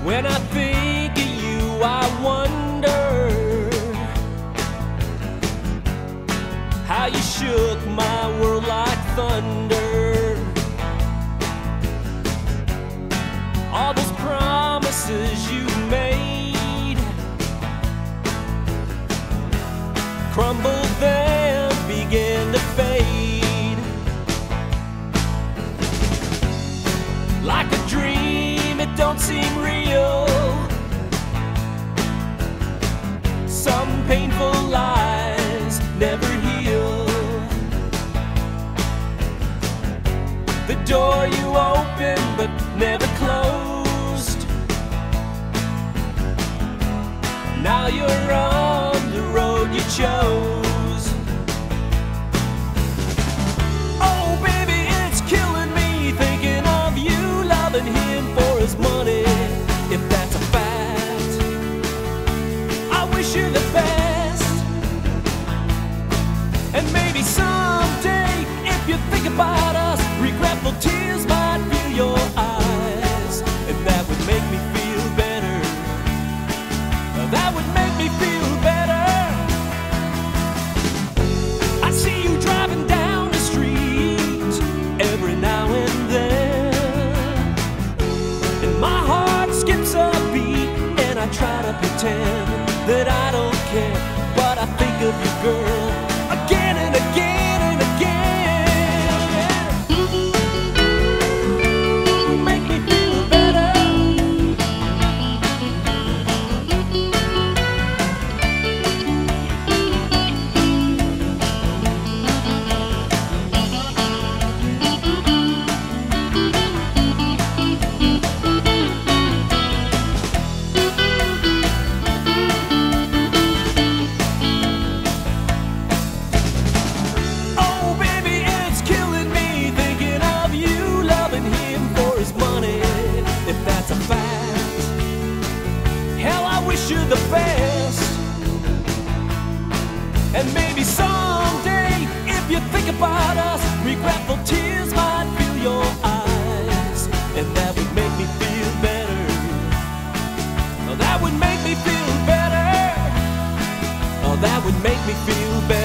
When I think of you, I wonder how you shook my world like thunder. All those promises you made crumbled, then began to fade. Like a dream, it don't seem real. Some painful lies never heal. The door you opened but never closed. Now you're on the road you chose. Oh baby, it's killing me thinking of you, loving him for his money, if that's a fact. I wish you the best, and maybe someday, if you think about us, regretful tears might fill your eyes, and that would make me feel better. That would make me feel better. I see you driving down the street every now and then, and my heart skips a beat, and I try to pretend that I don't care, but I think of you, girl, again and again and again. Make me feel better. Oh baby, it's killing me thinking of you, loving him for his money, if that's a fact. Hell, I wish you the best, and maybe someday, if you think about us, regretful tears might fill your eyes, and that would make me feel better. Oh, that would make me feel better. Oh, that would make me feel better.